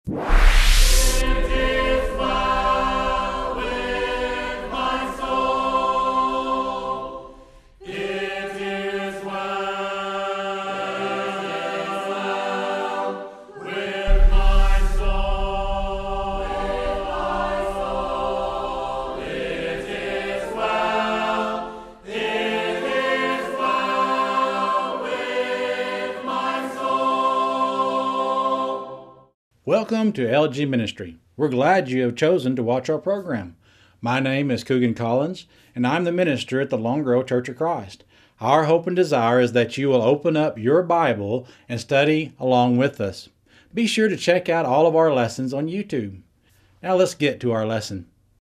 Welcome to LG Ministry. We're glad you have chosen to watch our program. My name is Cougan Collins, and I'm the minister at the Long Grove Church of Christ. Our hope and desire is that you will open up your Bible and study along with us. Be sure to check out all of our lessons on YouTube. Now let's get to our lesson.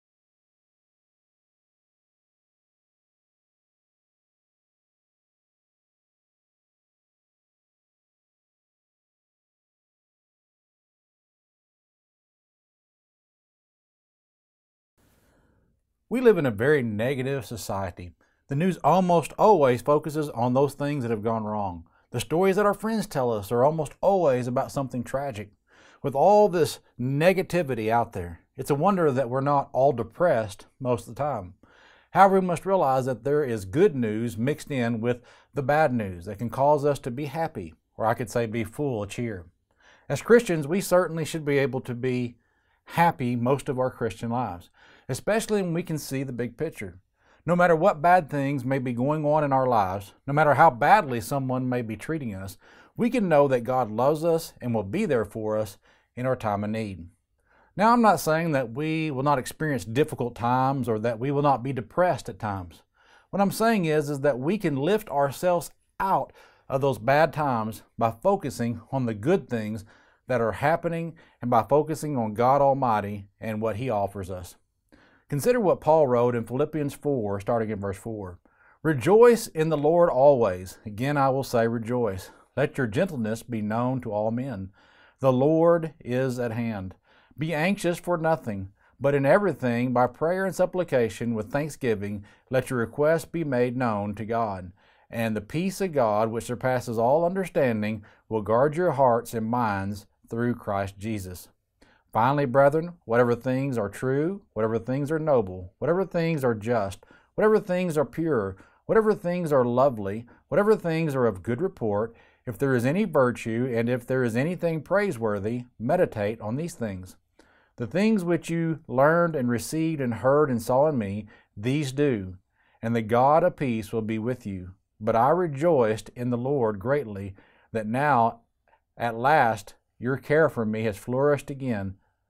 We live in a very negative society. The news almost always focuses on those things that have gone wrong. The stories that our friends tell us are almost always about something tragic. With all this negativity out there, it's a wonder that we're not all depressed most of the time. However, we must realize that there is good news mixed in with the bad news that can cause us to be happy, or I could say be full of cheer. As Christians, we certainly should be able to be happy most of our Christian lives, especially when we can see the big picture. No matter what bad things may be going on in our lives, no matter how badly someone may be treating us, we can know that God loves us and will be there for us in our time of need. Now, I'm not saying that we will not experience difficult times or that we will not be depressed at times. What I'm saying is that we can lift ourselves out of those bad times by focusing on the good things that are happening and by focusing on God Almighty and what He offers us. Consider what Paul wrote in Philippians 4, starting in verse 4. Rejoice in the Lord always. Again, I will say rejoice. Let your gentleness be known to all men. The Lord is at hand. Be anxious for nothing, but in everything, by prayer and supplication, with thanksgiving, let your requests be made known to God. And the peace of God, which surpasses all understanding, will guard your hearts and minds through Christ Jesus. Finally, brethren, whatever things are true, whatever things are noble, whatever things are just, whatever things are pure, whatever things are lovely, whatever things are of good report, if there is any virtue, and if there is anything praiseworthy, meditate on these things. The things which you learned and received and heard and saw in me, these do, and the God of peace will be with you. But I rejoiced in the Lord greatly that now, at last, your care for me has flourished again,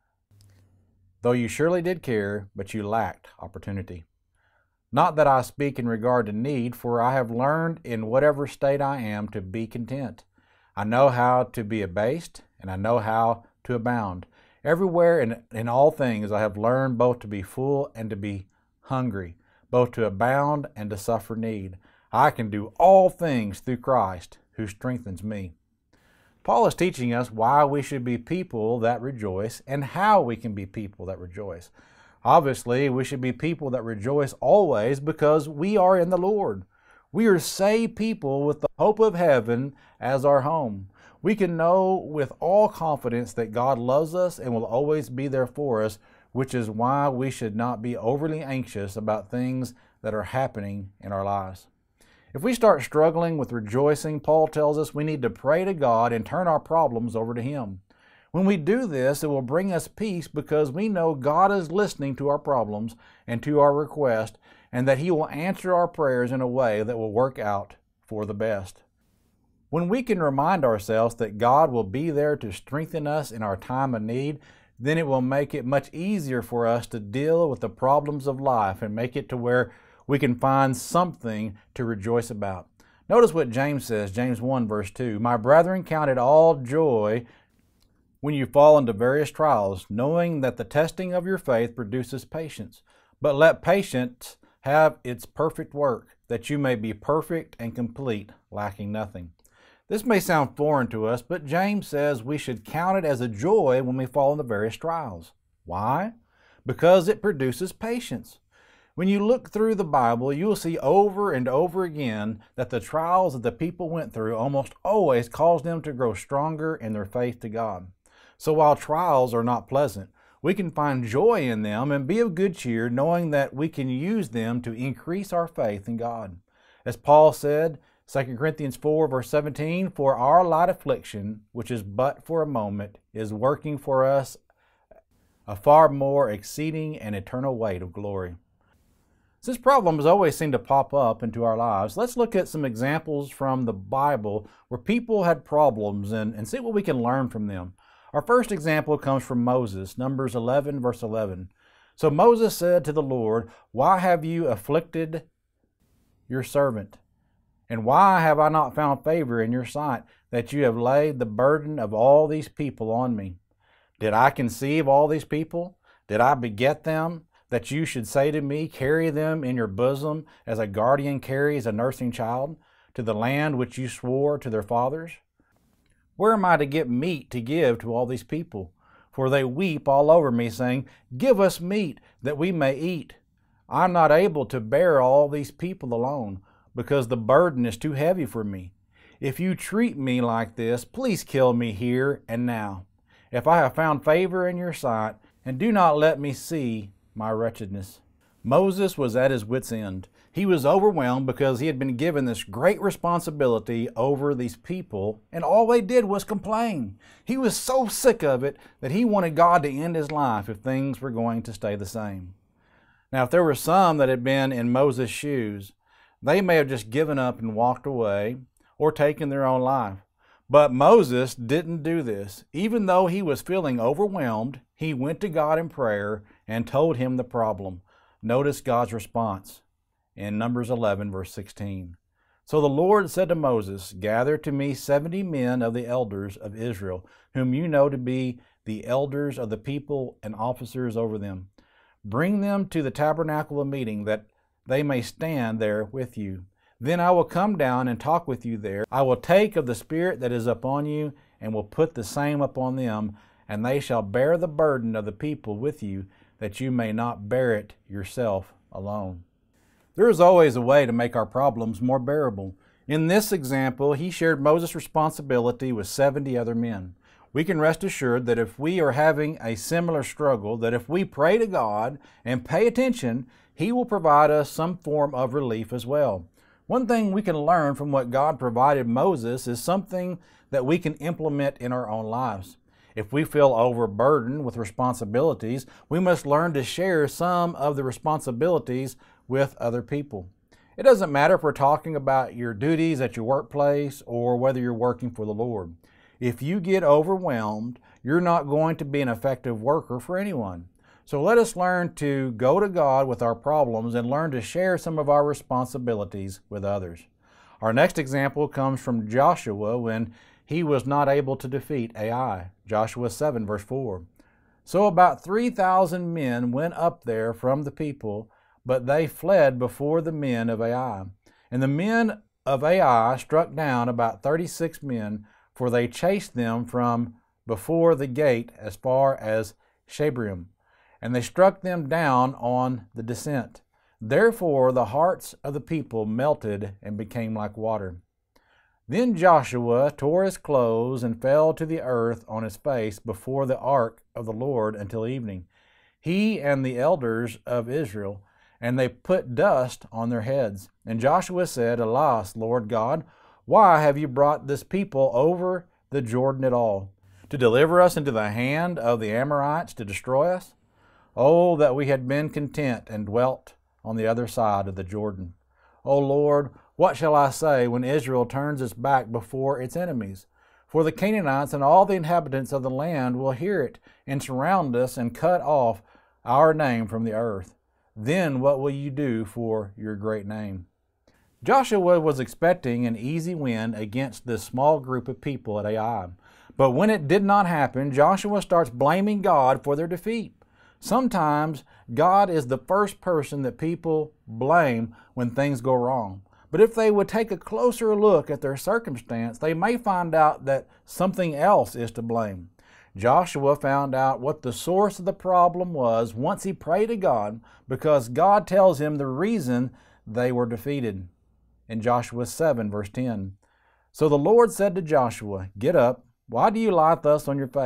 though you surely did care, but you lacked opportunity. Not that I speak in regard to need, for I have learned in whatever state I am to be content. I know how to be abased, and I know how to abound. Everywhere and in all things I have learned both to be full and to be hungry, both to abound and to suffer need. I can do all things through Christ, who strengthens me. Paul is teaching us why we should be people that rejoice and how we can be people that rejoice. Obviously, we should be people that rejoice always because we are in the Lord. We are saved people with the hope of heaven as our home. We can know with all confidence that God loves us and will always be there for us, which is why we should not be overly anxious about things that are happening in our lives. If we start struggling with rejoicing, Paul tells us we need to pray to God and turn our problems over to Him. When we do this, it will bring us peace because we know God is listening to our problems and to our request, and that He will answer our prayers in a way that will work out for the best. When we can remind ourselves that God will be there to strengthen us in our time of need, then it will make it much easier for us to deal with the problems of life and make it to where we can find something to rejoice about. Notice what James says, James 1 verse 2. My brethren, count it all joy when you fall into various trials, knowing that the testing of your faith produces patience. But let patience have its perfect work, that you may be perfect and complete, lacking nothing. This may sound foreign to us, but James says we should count it as a joy when we fall into various trials. Why? Because it produces patience. When you look through the Bible, you will see over and over again that the trials that the people went through almost always caused them to grow stronger in their faith to God. So while trials are not pleasant, we can find joy in them and be of good cheer, knowing that we can use them to increase our faith in God. As Paul said, 2 Corinthians 4, verse 17, "For our light affliction, which is but for a moment, is working for us a far more exceeding and eternal weight of glory." Since problems always seem to pop up into our lives, let's look at some examples from the Bible where people had problems and see what we can learn from them. Our first example comes from Moses, Numbers 11, verse 11. "So Moses said to the Lord, Why have you afflicted your servant? And why have I not found favor in your sight, that you have laid the burden of all these people on me? Did I conceive all these people? Did I beget them, that you should say to me, Carry them in your bosom, as a guardian carries a nursing child, to the land which you swore to their fathers? Where am I to get meat to give to all these people? For they weep all over me, saying, Give us meat, that we may eat. I am not able to bear all these people alone, because the burden is too heavy for me. If you treat me like this, please kill me here and now, if I have found favor in your sight, and do not let me see my wretchedness." Moses was at his wit's end. He was overwhelmed because he had been given this great responsibility over these people, and all they did was complain. He was so sick of it that he wanted God to end his life if things were going to stay the same. Now, if there were some that had been in Moses' shoes, they may have just given up and walked away or taken their own life. But Moses didn't do this. Even though he was feeling overwhelmed, he went to God in prayer and told him the problem. Notice God's response in Numbers 11, verse 16. "So the Lord said to Moses, Gather to me 70 men of the elders of Israel, whom you know to be the elders of the people and officers over them. Bring them to the tabernacle of meeting, that they may stand there with you. Then I will come down and talk with you there. I will take of the Spirit that is upon you, and will put the same upon them, and they shall bear the burden of the people with you, that you may not bear it yourself alone." There is always a way to make our problems more bearable. In this example, he shared Moses' responsibility with 70 other men. We can rest assured that if we are having a similar struggle, that if we pray to God and pay attention, He will provide us some form of relief as well. One thing we can learn from what God provided Moses is something that we can implement in our own lives. If we feel overburdened with responsibilities, we must learn to share some of the responsibilities with other people. It doesn't matter if we're talking about your duties at your workplace or whether you're working for the Lord. If you get overwhelmed, you're not going to be an effective worker for anyone. So let us learn to go to God with our problems and learn to share some of our responsibilities with others. Our next example comes from Joshua when he was not able to defeat Ai. Joshua 7, verse 4. "So about 3,000 men went up there from the people, but they fled before the men of Ai. And the men of Ai struck down about 36 men, for they chased them from before the gate as far as Shebarim. And they struck them down on the descent. Therefore the hearts of the people melted and became like water. Then Joshua tore his clothes and fell to the earth on his face before the ark of the Lord until evening, he and the elders of Israel, and they put dust on their heads. And Joshua said, Alas, Lord God, why have you brought this people over the Jordan at all? To deliver us into the hand of the Amorites to destroy us? Oh, that we had been content and dwelt on the other side of the Jordan. O Lord, what shall I say when Israel turns its back before its enemies? For the Canaanites and all the inhabitants of the land will hear it and surround us and cut off our name from the earth. Then what will you do for your great name? Joshua was expecting an easy win against this small group of people at Ai. But when it did not happen, Joshua starts blaming God for their defeat. Sometimes God is the first person that people blame when things go wrong. But if they would take a closer look at their circumstance, they may find out that something else is to blame. Joshua found out what the source of the problem was once he prayed to God, because God tells him the reason they were defeated. In Joshua 7, verse 10. So the Lord said to Joshua, Get up, why do you lie thus on your face?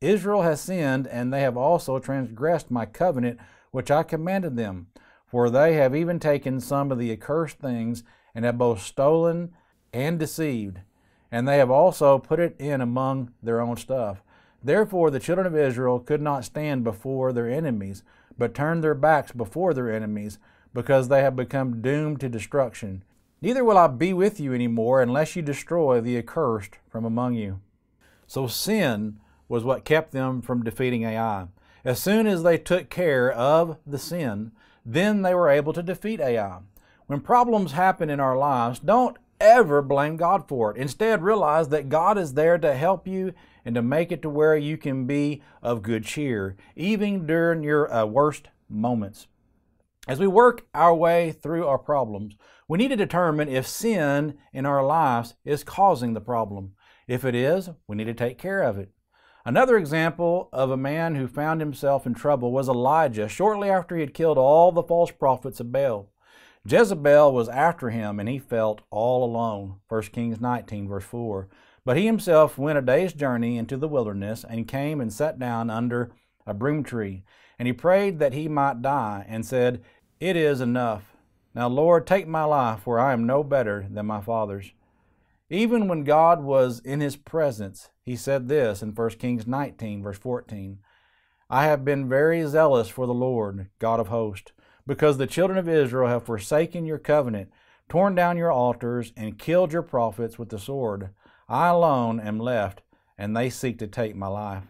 Israel has sinned, and they have also transgressed my covenant which I commanded them. For they have even taken some of the accursed things, and have both stolen and deceived. And they have also put it in among their own stuff. Therefore the children of Israel could not stand before their enemies, but turned their backs before their enemies, because they have become doomed to destruction. Neither will I be with you any more, unless you destroy the accursed from among you. So sin was what kept them from defeating Ai. As soon as they took care of the sin, then they were able to defeat Ai. When problems happen in our lives, don't ever blame God for it. Instead, realize that God is there to help you and to make it to where you can be of good cheer, even during your worst moments. As we work our way through our problems, we need to determine if sin in our lives is causing the problem. If it is, we need to take care of it. Another example of a man who found himself in trouble was Elijah shortly after he had killed all the false prophets of Baal. Jezebel was after him, and he felt all alone. 1 Kings 19, verse 4. But he himself went a day's journey into the wilderness, and came and sat down under a broom tree. And he prayed that he might die, and said, "It is enough. Now, Lord, take my life, for I am no better than my fathers." Even when God was in his presence, he said this in 1 Kings 19, verse 14. "I have been very zealous for the Lord, God of hosts, because the children of Israel have forsaken your covenant, torn down your altars, and killed your prophets with the sword. I alone am left, and they seek to take my life."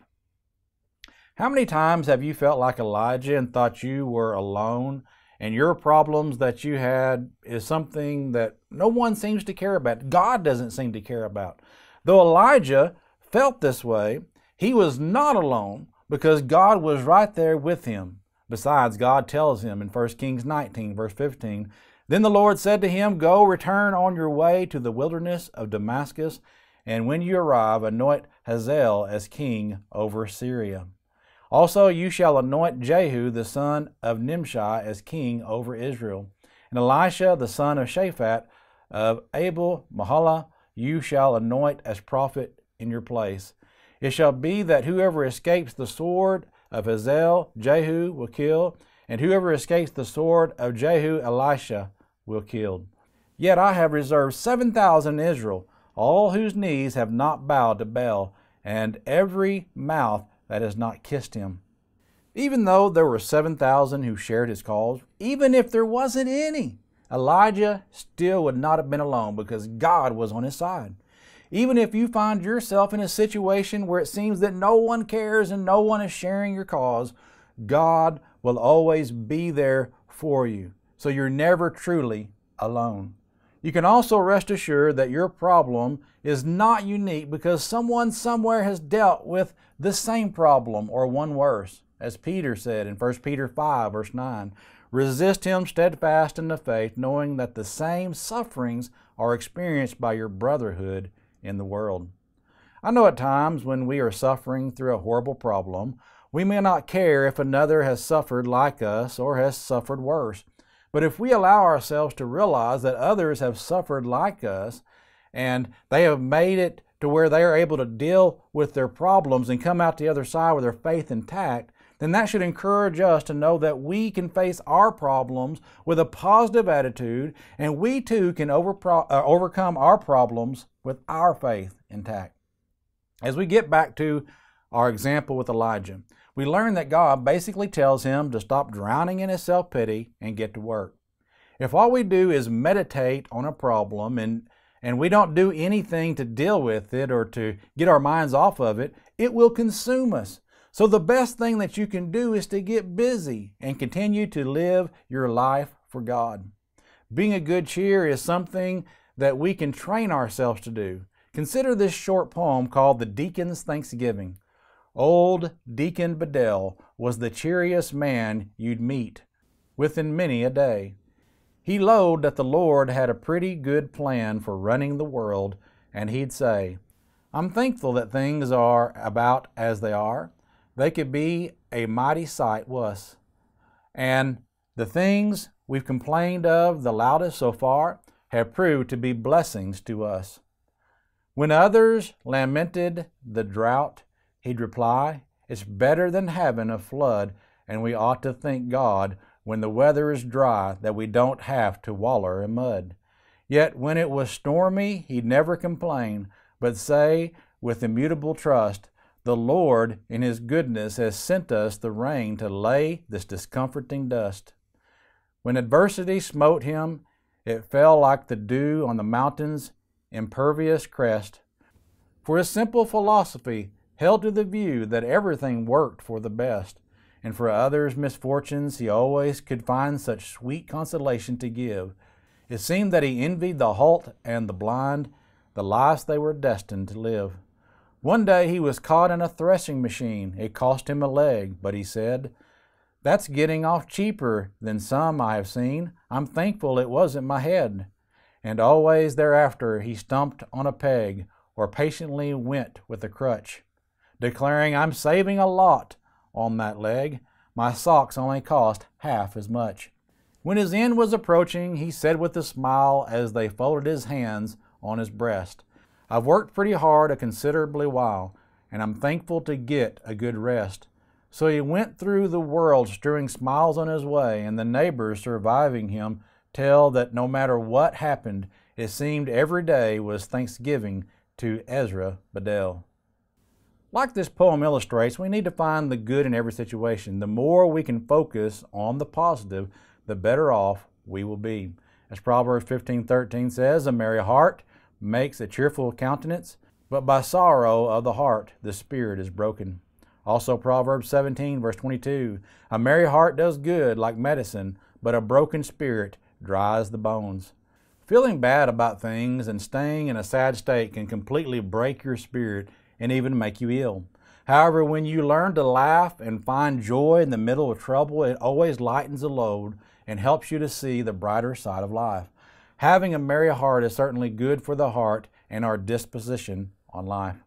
How many times have you felt like Elijah and thought you were alone, and your problems that you had is something that no one seems to care about? God doesn't seem to care about. Though Elijah felt this way, he was not alone, because God was right there with him. Besides, God tells him in 1 Kings 19, verse 15, "Then the Lord said to him, Go, return on your way to the wilderness of Damascus, and when you arrive, anoint Hazael as king over Syria. Also you shall anoint Jehu the son of Nimshi as king over Israel. And Elisha the son of Shaphat of Abel Mahalah you shall anoint as prophet in your place. It shall be that whoever escapes the sword of Hazael, Jehu will kill, and whoever escapes the sword of Jehu, Elisha will kill. Yet I have reserved 7,000 in Israel, all whose knees have not bowed to Baal, and every mouth that has not kissed him." Even though there were 7,000 who shared his cause, even if there wasn't any, Elijah still would not have been alone, because God was on his side. Even if you find yourself in a situation where it seems that no one cares and no one is sharing your cause, God will always be there for you. So you're never truly alone. You can also rest assured that your problem is not unique, because someone somewhere has dealt with the same problem or one worse. As Peter said in 1 Peter 5, verse 9, "Resist him steadfast in the faith, knowing that the same sufferings are experienced by your brotherhood in the world." I know at times when we are suffering through a horrible problem, we may not care if another has suffered like us or has suffered worse. But if we allow ourselves to realize that others have suffered like us, and they have made it to where they are able to deal with their problems and come out the other side with their faith intact, then that should encourage us to know that we can face our problems with a positive attitude, and we too can overcome our problems with our faith intact. As we get back to our example with Elijah, we learn that God basically tells him to stop drowning in his self-pity and get to work. If all we do is meditate on a problem and we don't do anything to deal with it or to get our minds off of it, it will consume us. So the best thing that you can do is to get busy and continue to live your life for God. Being a good cheer is something that we can train ourselves to do. Consider this short poem called The Deacon's Thanksgiving. Old Deacon Bedell was the cheeriest man you'd meet within many a day. He lowed that the Lord had a pretty good plan for running the world, and he'd say, "I'm thankful that things are about as they are. They could be a mighty sight wuss. And the things we've complained of the loudest so far have proved to be blessings to us. When others lamented the drought, he'd reply, "It's better than having a flood, and we ought to thank God when the weather is dry that we don't have to waller in mud." Yet when it was stormy, he'd never complain, but say with immutable trust, "The Lord in his goodness has sent us the rain to lay this discomforting dust." When adversity smote him, it fell like the dew on the mountain's impervious crest. For his simple philosophy held to the view that everything worked for the best, and for others' misfortunes he always could find such sweet consolation to give. It seemed that he envied the halt and the blind, the lives they were destined to live. One day he was caught in a threshing machine. It cost him a leg, but he said, "That's getting off cheaper than some I have seen. I'm thankful it wasn't my head." And always thereafter he stumped on a peg or patiently went with a crutch, declaring, "I'm saving a lot on that leg. My socks only cost half as much." When his end was approaching, he said with a smile as they folded his hands on his breast, "I've worked pretty hard a considerably while, and I'm thankful to get a good rest." So he went through the world strewing smiles on his way, and the neighbors surviving him tell that no matter what happened, it seemed every day was Thanksgiving to Ezra Bedell. Like this poem illustrates, we need to find the good in every situation. The more we can focus on the positive, the better off we will be. As Proverbs 15:13 says, "A merry heart makes a cheerful countenance, but by sorrow of the heart the spirit is broken." Also Proverbs 17 verse 22, "A merry heart does good like medicine, but a broken spirit dries the bones." Feeling bad about things and staying in a sad state can completely break your spirit and even make you ill. However, when you learn to laugh and find joy in the middle of trouble, it always lightens the load and helps you to see the brighter side of life. Having a merry heart is certainly good for the heart and our disposition on life.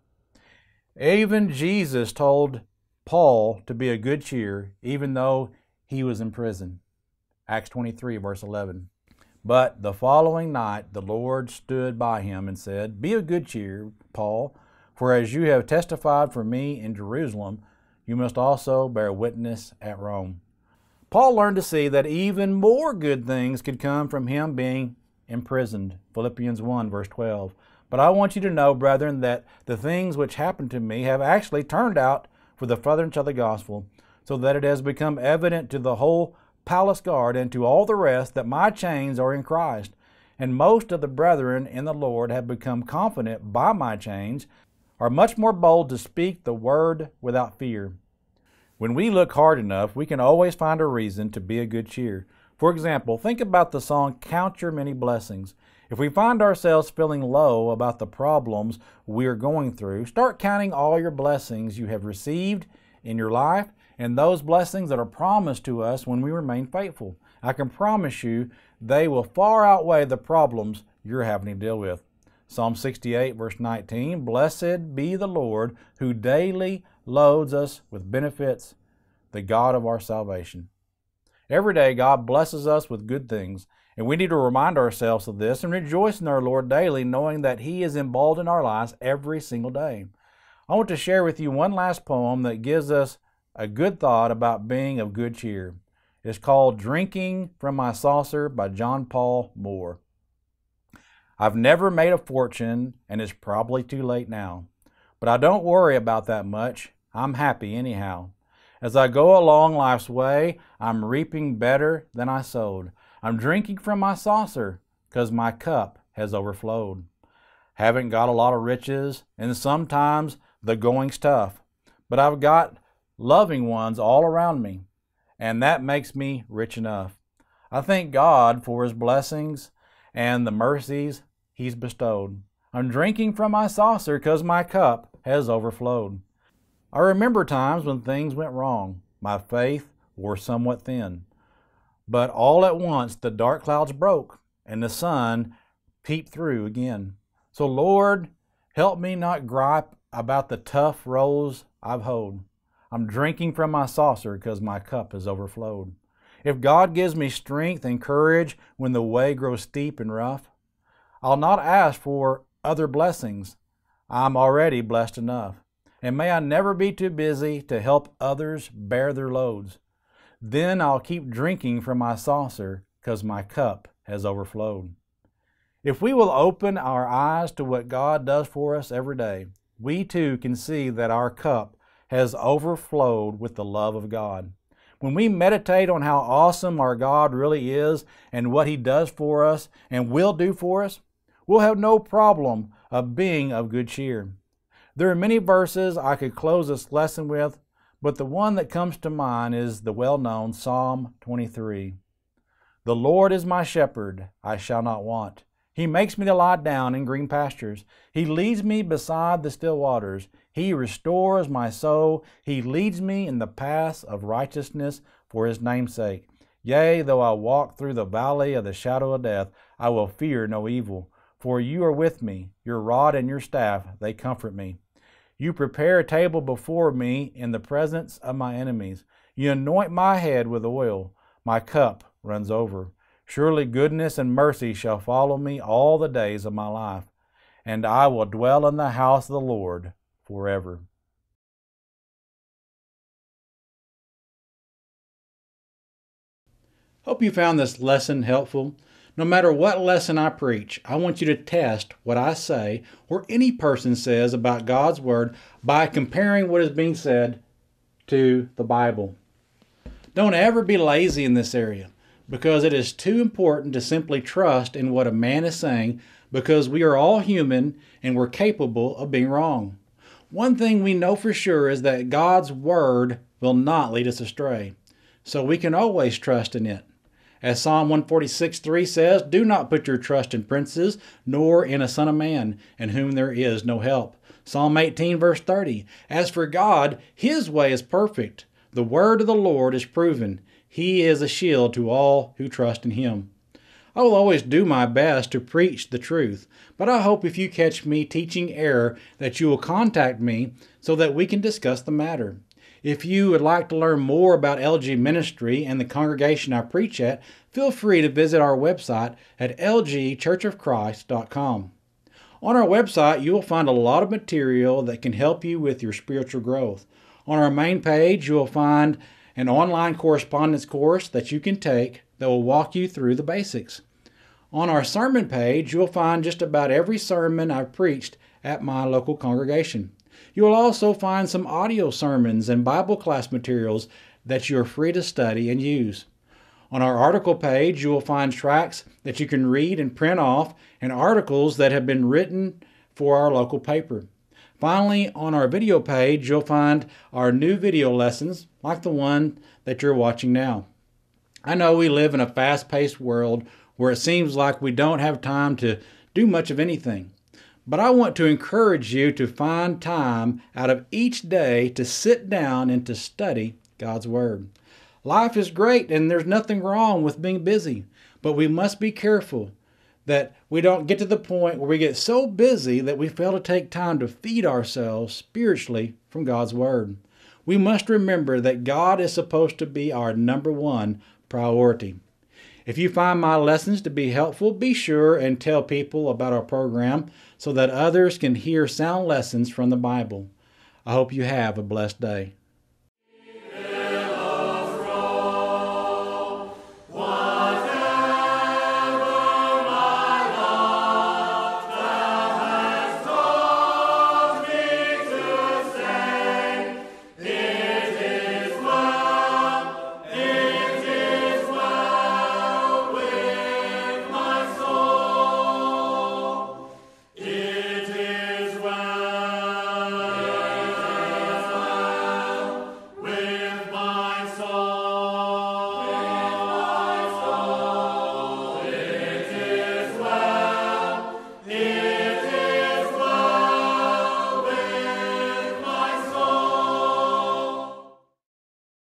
Even Jesus told Paul to be of good cheer, even though he was in prison. Acts 23, verse 11. But the following night the Lord stood by him and said, "Be of good cheer, Paul, for as you have testified for me in Jerusalem, you must also bear witness at Rome." Paul learned to see that even more good things could come from him being imprisoned. Philippians 1, verse 12. "But I want you to know, brethren, that the things which happened to me have actually turned out for the furtherance of the gospel, so that it has become evident to the whole palace guard and to all the rest that my chains are in Christ. And most of the brethren in the Lord have become confident by my chains, are much more bold to speak the word without fear." When we look hard enough, we can always find a reason to be of good cheer. For example, think about the song, "Count Your Many Blessings." If we find ourselves feeling low about the problems we are going through, start counting all your blessings you have received in your life and those blessings that are promised to us when we remain faithful. I can promise you they will far outweigh the problems you're having to deal with. Psalm 68, verse 19, "Blessed be the Lord who daily loads us with benefits, the God of our salvation." Every day, God blesses us with good things, and we need to remind ourselves of this and rejoice in our Lord daily, knowing that He is involved in our lives every single day. I want to share with you one last poem that gives us a good thought about being of good cheer. It's called "Drinking from My Saucer" by John Paul Moore. "I've never made a fortune, and it's probably too late now. But I don't worry about that much. I'm happy anyhow. As I go along life's way, I'm reaping better than I sowed. I'm drinking from my saucer, 'cause my cup has overflowed. Haven't got a lot of riches, and sometimes the going's tough. But I've got loving ones all around me, and that makes me rich enough. I thank God for His blessings and the mercies He's bestowed. I'm drinking from my saucer, 'cause my cup has overflowed. I remember times when things went wrong. My faith wore somewhat thin. But all at once the dark clouds broke, and the sun peeped through again. So Lord, help me not gripe about the tough rows I've hoed. I'm drinking from my saucer, 'cause my cup has overflowed. If God gives me strength and courage when the way grows steep and rough, I'll not ask for other blessings. I'm already blessed enough. and may I never be too busy to help others bear their loads. Then I'll keep drinking from my saucer, 'cause my cup has overflowed. If we will open our eyes to what God does for us every day, we too can see that our cup has overflowed with the love of God. When we meditate on how awesome our God really is and what He does for us and will do for us, we'll have no problem of being of good cheer. There are many verses I could close this lesson with, but the one that comes to mind is the well-known Psalm 23. The Lord is my shepherd, I shall not want. He makes me to lie down in green pastures. He leads me beside the still waters. He restores my soul. He leads me in the paths of righteousness for His name's sake. Yea, though I walk through the valley of the shadow of death, I will fear no evil. For You are with me. Your rod and Your staff, they comfort me. You prepare a table before me in the presence of my enemies. You anoint my head with oil. My cup runs over. Surely goodness and mercy shall follow me all the days of my life, and I will dwell in the house of the Lord forever. Hope you found this lesson helpful. No matter what lesson I preach, I want you to test what I say or any person says about God's Word by comparing what is being said to the Bible. Don't ever be lazy in this area, because it is too important to simply trust in what a man is saying, because we are all human and we're capable of being wrong. One thing we know for sure is that God's Word will not lead us astray, so we can always trust in it. As Psalm 146:3 says, do not put your trust in princes, nor in a son of man, in whom there is no help. Psalm 18 verse 30, as for God, His way is perfect. The word of the Lord is proven. He is a shield to all who trust in Him. I will always do my best to preach the truth, but I hope if you catch me teaching error that you will contact me so that we can discuss the matter. If you would like to learn more about LG Ministry and the congregation I preach at, feel free to visit our website at lgchurchofchrist.com. On our website, you will find a lot of material that can help you with your spiritual growth. On our main page, you will find an online correspondence course that you can take that will walk you through the basics. On our sermon page, you will find just about every sermon I've preached at my local congregation. You will also find some audio sermons and Bible class materials that you are free to study and use. On our article page, you will find tracts that you can read and print off and articles that have been written for our local paper. Finally, on our video page, you'll find our new video lessons like the one that you're watching now. I know we live in a fast-paced world where it seems like we don't have time to do much of anything. But I want to encourage you to find time out of each day to sit down and to study God's Word. Life is great and there's nothing wrong with being busy, but we must be careful that we don't get to the point where we get so busy that we fail to take time to feed ourselves spiritually from God's Word. We must remember that God is supposed to be our number one priority. If you find my lessons to be helpful, be sure and tell people about our program so that others can hear sound lessons from the Bible. I hope you have a blessed day.